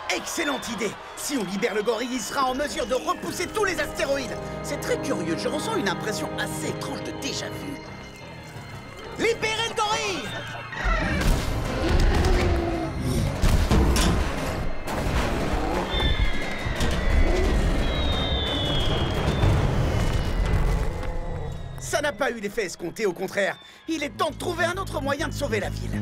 Excellente idée! Si on libère le gorille, il sera en mesure de repousser tous les astéroïdes. C'est très curieux, je ressens une impression assez étrange de déjà-vu. Libérez le gorille! Ça n'a pas eu l'effet escompté, au contraire. Il est temps de trouver un autre moyen de sauver la ville.